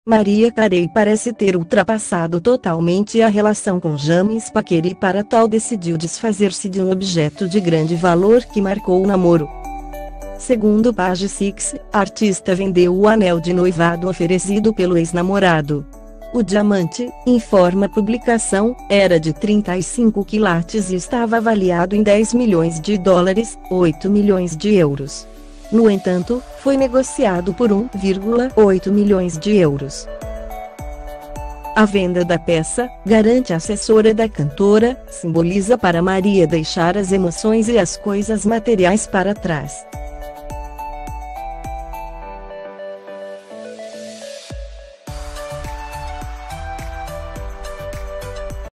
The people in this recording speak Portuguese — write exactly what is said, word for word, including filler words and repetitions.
Maria Carey parece ter ultrapassado totalmente a relação com James Packer e para tal decidiu desfazer-se de um objeto de grande valor que marcou o namoro. Segundo Page Six, a artista vendeu o anel de noivado oferecido pelo ex-namorado. O diamante, informa a publicação, era de trinta e cinco quilates e estava avaliado em dez milhões de dólares, oito milhões de euros. No entanto, foi negociado por um vírgula oito milhões de euros. A venda da peça, garante a assessora da cantora, simboliza para Maria deixar as emoções e as coisas materiais para trás.